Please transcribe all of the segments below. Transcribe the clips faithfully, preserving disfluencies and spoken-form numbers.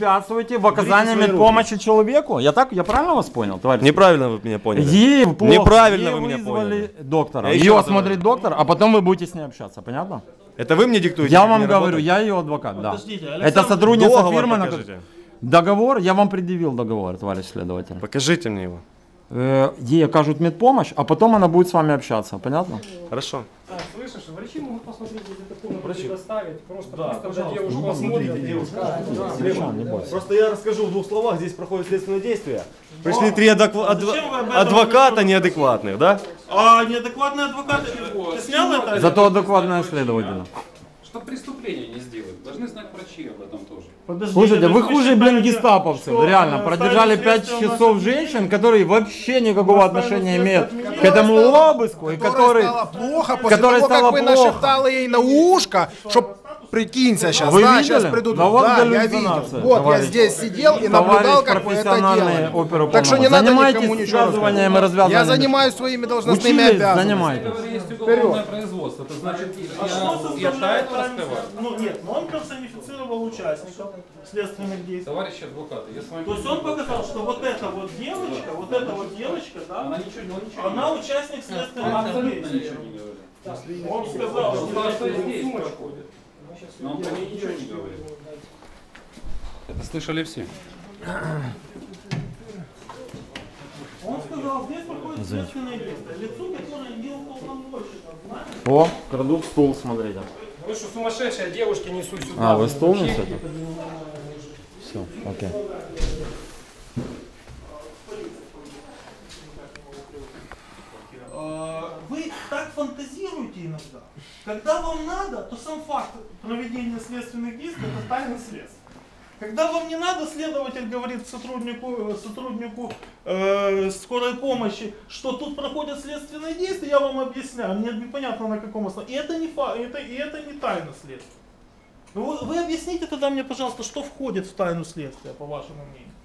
препятствуете в оказании медпомощи человеку? Я так, я правильно вас понял, товарищ? Неправильно вы меня поняли. Ей плохо, Неправильно ей вы меня вызвали поняли. доктора. Я Ее еще раз осмотрит доктор, а потом вы будете с ней общаться, понятно? Это вы мне диктуете? Я как вам мне говорю, работать? я ее адвокат, да. Подождите, Это Александр, сотрудница Договор фирмы. на- покажите. Договор, я вам предъявил договор, товарищ следователь. Покажите мне его. Э, Ей окажут медпомощь, а потом она будет с вами общаться, понятно? Хорошо. А, слышишь, врачи могут посмотреть, если это комнату предоставить. Просто, да, просто когда девушку осмотрят. Не бойся. Просто я расскажу в двух словах, здесь проходит следственное действие. Пришли три адеква- адв- адвоката неадекватных, да? А неадекватный адвокат, ты снял это? Зато адекватная следователь. Чтобы преступление не сделать, должны знать врачи об этом тоже. Подождите, Слушайте, вы вы хуже, блин, считаете, гестаповцев. что, Реально, э, продержали тайны пять следствия у нас часов отменили? женщин, которые вообще никакого У нас отношения тайны имеют следствия к этому Которой обыску, и Которой который... стало плохо после которой того, стало как вы плохо. нашептали ей на ушко, чтоб прикинься сейчас, Вы да, видели? сейчас придут. Да вот да, я галлюцинация, видел. Вот товарищ. я здесь сидел и Товарищ наблюдал, как вы это профессиональный делали. оперуполномоченный. Так что не надо Занимайтесь никому ничего рассказывать. связыванием и развязыванием. Я занимаюсь своими должностными Учились, обязанностями. занимайтесь. Есть уголовное производство, это значит, А что я, я составляет тайну раскрываю. Ну нет, но он персонифицировал участников следственных действий. Товарищи адвокаты, я с вами... То есть он показал, что вот эта вот девочка, вот эта вот девочка, Она да, ничего, он ничего она не участник говорит. следственных Абсолютно действий. ничего не говорит. Он сказал, Он что сказал, что и здесь проходит. Но он про нее ничего не говорит. Это слышали все. он сказал, здесь проходит следственные действия. Лицо, которое не уполномочено, знаете? О, крадут стул, смотрите. Вы что, сумасшедшие, девушки несут сюда. А, вы стул несете? Все, окей. Вы так фантазируете иногда. Когда вам надо, то сам факт проведения следственных действий это тайна следствия. Когда вам не надо, следователь говорит сотруднику, сотруднику э, скорой помощи, что тут проходят следственные действия, я вам объясняю, мне непонятно на каком основании. И это не, фа, это, и это не тайна следствия. Вы, вы объясните тогда мне, пожалуйста, что входит в тайну следствия, по вашему мнению?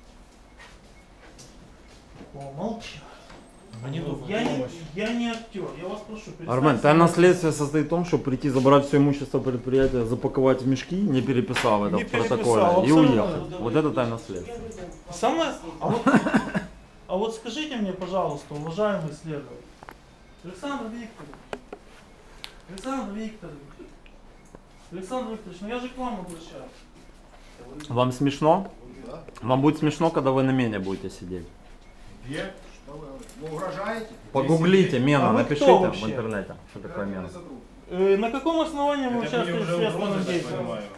О, молчать. Я не, я не актер, я вас прошу. Армен, тайна следствия состоит в том, чтобы прийти забрать все имущество предприятия, запаковать в мешки, не переписав это Не в протоколе, переписал, и абсолютно. уехать. Вот это тайна следствия. Самое... А вот, а вот скажите мне, пожалуйста, уважаемый следователь, Александр Викторович, Александр Викторович, Александр Викторович, ну я же к вам обращаюсь. Вам смешно? Вам будет смешно, когда вы на мене будете сидеть. Где? Что вы, вы угрожаете? Погуглите Мена, А вы напишите кто в вообще? интернете, что такое Мена. Э, на каком основании вы участвуете в следственном действии?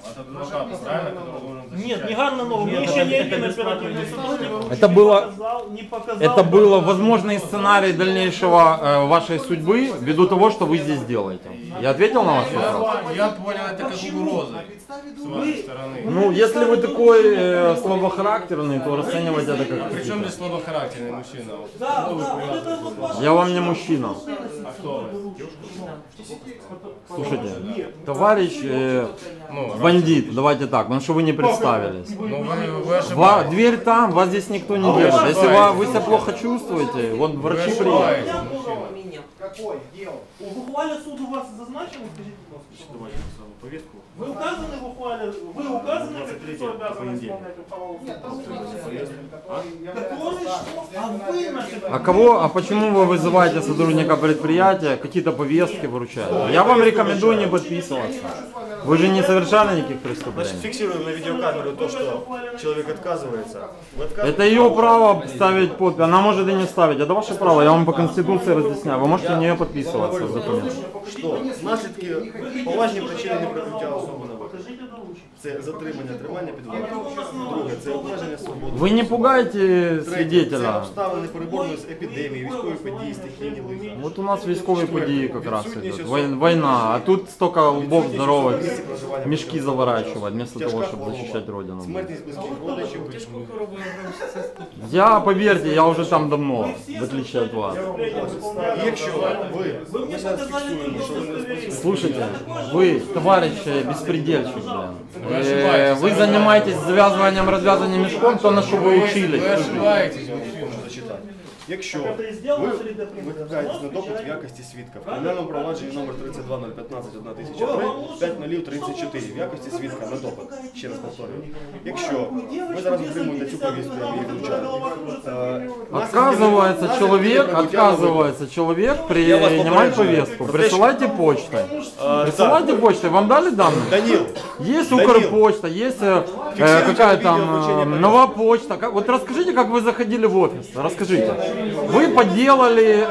Нет, не Ганна Нова, мне еще ни один оперативный сотрудник Это не было- показал, не показал. Это было возможный сценарий дальнейшего э, вашей судьбы ввиду того, что вы здесь делаете. Я ответил на ваш вопрос? Я понял это как угрозы с вашей Вы- стороны. Ну, если вы такой э, слабохарактерный, то расценивайте это как... Причем здесь слабохарактерный мужчина? Вот. Да, да, вот это вот ваше- Я вам не мужчина. А кто вы? Слушайте, товарищ э, Ну, бандит, давайте так, ну что вы не представились. ну вы, вы Ва- ошибаетесь. дверь там, вас здесь никто не вы держит. Если ошибаетесь. ва- вы себя плохо чувствуете, вот Вы врачи приедут. ошибаетесь, мужчина. Какой? Дело. В ухвале суду вас зазначено, скажите, пожалуйста. Повестку. Вы указаны в ухвале, вы указаны, как лицо обязано исполнять уголовную Нет, там который который что? А вы на А кого, а почему вы вызываете сотрудника предприятия, какие-то повестки выручаете? Я вам рекомендую не подписываться. Вы же не совершали никаких Значит, преступлений. фиксируем на видеокамеру то, что человек отказывается. Вы отказываетесь? Это ее право ставить подпись. Она может и не ставить. Это ваше право. Я вам по конституции разъясняю. Вы можете на нее подписываться. Документ. Що наслідки поважні причини неприбуття особи на виклик. покажите доручение. Це затримання, тримання під вартою. Друге, це обмеження свободи. Вы не пугайте Третє, це свидетеля. обставини переборної з епідемії, військові події, стихійні лиха. Вот у нас військові події как раз идут. Вой- Война. А тут столько лбов здоровых. Мешки заворачивать, вместо того, чтобы защищать родину. Смертність близьких родичів. Я, поверьте, я уже там давно, в отличие от вас. І якщо ви, Вы мне ми зараз показали фіксуємо, только що ви не удостоверение. Слушайте, вы, товарищ э, беспредельщик, блин. Вы Э, ошибаетесь. Вы занимаетесь завязыванием, развязыванием мешком, то на что вы учились. Вы ошибаетесь, мужчина. зачитати. Якщо Как это и сделано ви три дэ принтером, викликаєтесь на оно допит в отвечает. якості свідка в кримінальному провадженні номер тридцять два нуль п'ятнадцять одна тисяча три п'ять нуль тридцять чотири в якості свідка на допит. Ще раз повторюю. Якщо ви зараз отримуєте цю повістку, я її вручаю, е, Отказывается наслідки человек, прибуття на виклик. отказывается человек Я вас принимать попереджаю. повестку. Про те, що- Присылайте почтой. Е, Присылайте почтой. Вам дали данные? Данил, Есть Данил, Укрпочта, есть э, фиксируйте какая на там видео вручение э, повестки. Нова почта. Как- вот расскажите, как вы заходили в офис. Расскажите. Вы подделали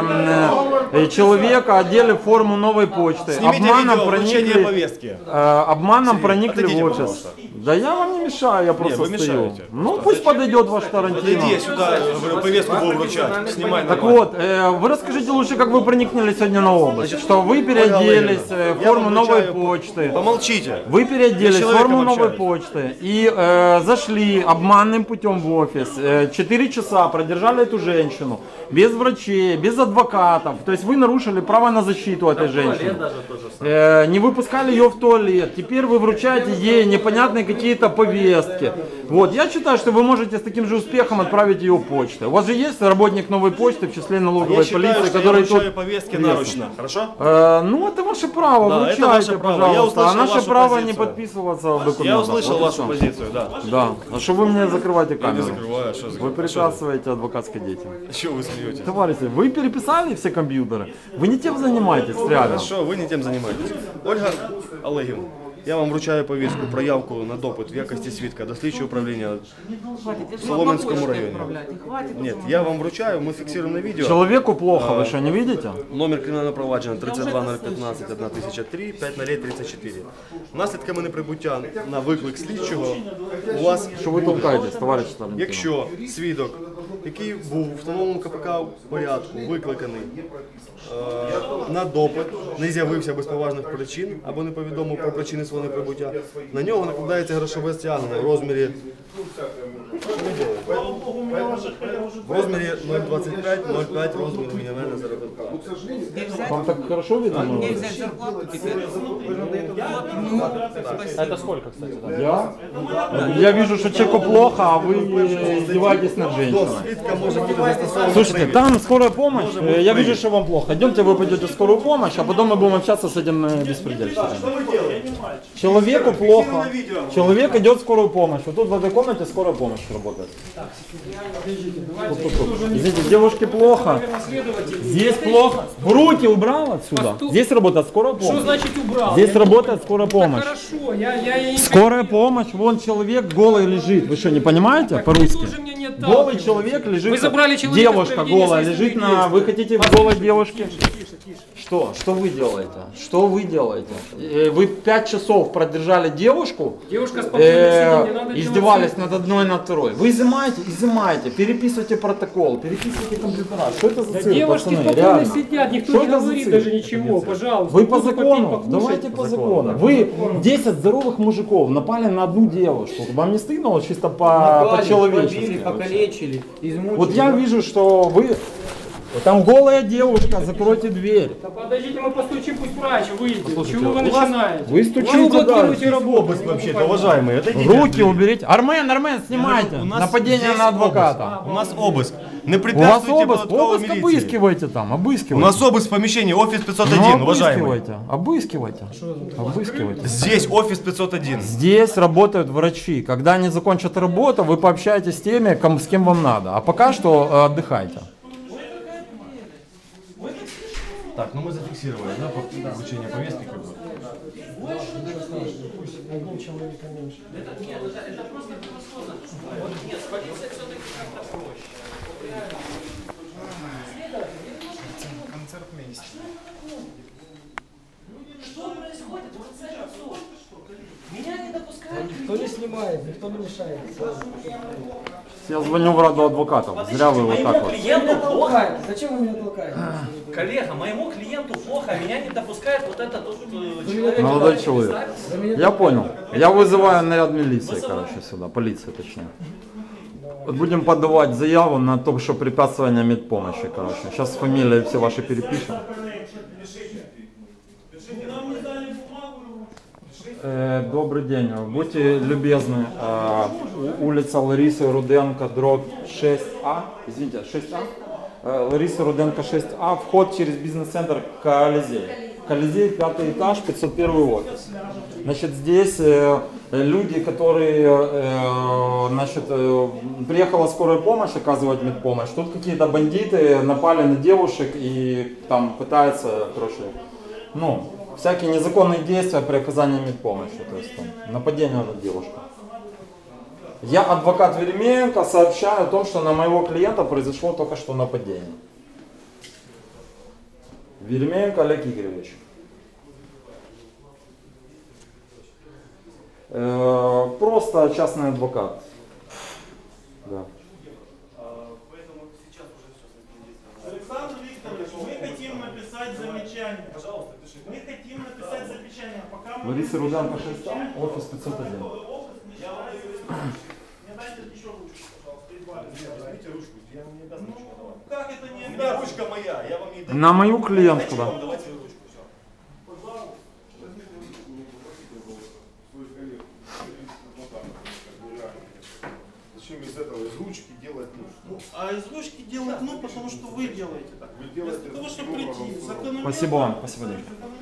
э, э, человека, одели форму новой почты. снимите Обманом видео вручения проникли, повестки. э, обманом проникли отойдите, в офис. пожалуйста. Да я вам не мешаю, я просто вы стою. мешаете. Ну пусть подойдет ваш Тарантино. Иди сюда, говорю, повестку буду вручать. Снимай Так нормально. вот, э, вы расскажите лучше, как вы проникнули сегодня на область. Что вы переоделись э, в Я форму вам новой вручаю- почты. Помолчите. Вы переоделись в человеком форму новой общаюсь. почты и э, зашли обманным путем в офис. Э, Четыре часа продержали эту женщину без врачей, без адвокатов. То есть вы нарушили право на защиту этой женщины. Э, не выпускали ее в туалет. Теперь вы вручаете ей непонятные какие-то повестки. Вот, я считаю, что вы можете с таким же успехом отправить ее почтой. У вас же есть работник новой почты в числе налоговой Я считаю, полиции, что я который вручаю тут... повестки Известно. наручно. Хорошо? Э, ну, это ваше право, Да, вручайте, это ваше право. Я пожалуйста. услышал а наше вашу право позицию. не подписываться в документах. Я услышал Вот и вашу всё. позицию, да. Да. А что вы мне закрываете Я не камеру? закрываю, а что Вы препятствуете адвокатской деятельности. Чего вы смеетесь? Товарищи, вы переписали все компьютеры? Вы не тем занимаетесь, реально. Хорошо, ви не тим займаєтесь. Ольга Олегівна, я вам вручаю повістку про явку на допит в якості свідка до слідчого управління в Солом'янському районі. Ні, я вам вручаю, ми фіксуємо на відео. Человеку плохо, вы что, не видите? Номер кримінального провадження тридцять два нуль п'ятнадцять одна тисяча три п'ять нуль тридцять чотири. Наслідками неприбуття на виклик слідчого у вас, Что вы толкаетесь, товарищ Тарантино? якщо свідок, який був в встановленому КПК порядку, викликаний е, на допит, не з'явився без поважних причин або не повідомив про причини свого неприбуття, на нього накладається грошове стягнення в розмірі в розмірі нуль двадцять п'ять нуль п'ять розміру мінімальної заробітної плати. Вам так хорошо видно? Мне взять зарплату теперь. Это сколько, кстати? Да? Я? Я вижу, что человеку плохо, а вы издеваетесь над До женщиной. свідка може бути застосовано Слушайте, там скорая помощь, э, я вижу, что вам плохо. Идемте, вы пойдете в скорую помощь, а потом мы будем общаться с этим э, беспредельщиком. Человеку плохо, человек идет в скорую помощь. Вот тут в этой комнате скорая помощь работает. Тут, тут, тут. Извините, девушке плохо, здесь плохо. В руки убрал отсюда. Здесь работает скорая Что помощь. значит убрал? Здесь Я- работает скорая Да помощь. хорошо, я, я, я не Скорая помощь, вон человек голый лежит. Вы что, не понимаете по-русски? Вы тоже меня не Голый отталкиваете. человек лежит. Вы забрали человека в Девушка проведение голая следственных лежит на... действий. Вы хотите в голой девушке? Что? Что вы делаете? Что вы делаете? Э, Вы пять часов продержали девушку, Девушка спокойно сидит, не надо э, делать издевались свет. над одной и над второй. Вы изымаете, изымаете, переписывайте протокол, переписывайте компьютера. Что это за Да цирк, девушки пацаны? спокойно Реально. сидят, никто Что не это за говорит цирк? даже ничего, пожалуйста. Вы по Кто-то попить, закону, покушать. давайте по закону. Вы десять здоровых мужиков напали на одну девушку. Вам не стыдно вот чисто по- по-человечески? покалечили, измучили. Вот я вижу, что вы... Там голая девушка, закройте дверь. Да подождите, мы постучим, пусть врач выйдет. Послушайте, Чего вы у вас- начинаете? вы стучите, Вы да, блокируете здесь работу. Обыск вообще-то, уважаемые, отойдите. Руки уберите. Армен, Армен, снимайте. У нас Нападение здесь на адвоката. обыск. У нас обыск. Не У вас препятствуйте обыск, податковой обыск милиции. обыскивайте там, У обыскивайте. нас обыск в помещении, офис пятьсот Ну, один, уважаемый. обыскивайте, обыскивайте, обыскивайте. Здесь офис пятьсот один. Здесь работают врачи. Когда они закончат работу, вы пообщаетесь с теми, ком- с кем вам надо. А пока что э, отдыхайте. Так, ну мы зафиксировали, да, по вручению повестки как бы. Одним человеком меньше. Никто не снимает, никто не мешает. Я звоню в Раду адвокатов. Зря вы вот так вот. Клиенту плохо. Зачем вы меня толкаете? Коллега, моему клиенту плохо, а меня не допускает вот этот вот, э, человек. Молодой человек. Я понял. Я вызываю наряд милиции, короче, сюда. Полиции, точнее. Вот будем подавать заяву на то, что препятствование медпомощи, короче. Сейчас фамилии все ваши перепишем. Э, Добрый день. Будьте любезны. э, у- Улица Ларисы Руденко, дробь шесть А. Извините, шесть А? э, Ларисы Руденко шесть А, вход через бизнес-центр Колизей. Колизей, пятый этаж, пятьсот первый офис. Значит, здесь э, люди, которые, э, значит, э, приехала скорая помощь оказывать медпомощь. Тут какие-то бандиты напали на девушек и там пытаются, короче, ну, всякие незаконные действия при оказании медпомощи. То есть там, нападение на девушку. Я, адвокат Веремеенко, сообщаю о том, что на моего клиента произошло только что нападение. Веремеенко Олег Игоревич. Э, просто частный адвокат. Да. Александр Викторович, мы хотим написать замечание. Пожалуйста, пишите. Мы хотим написать замечание, пока мы... Лариса Руденко шесть А, офис пятьсот один. Мне дайте еще ручку, пожалуйста. Возьмите ручку, я не обязан ничего давать. Как это не У меня ручка моя, я вам не даю. На мою клиентку, да. Давайте ручку, все. Зачем из этого, из ручки делать ну? А из ручки делать ну, потому что вы делаете так. Вы делаете Вместо того, таким чтобы прийти, образом, закономерно... Спасибо вам, спасибо, дядя.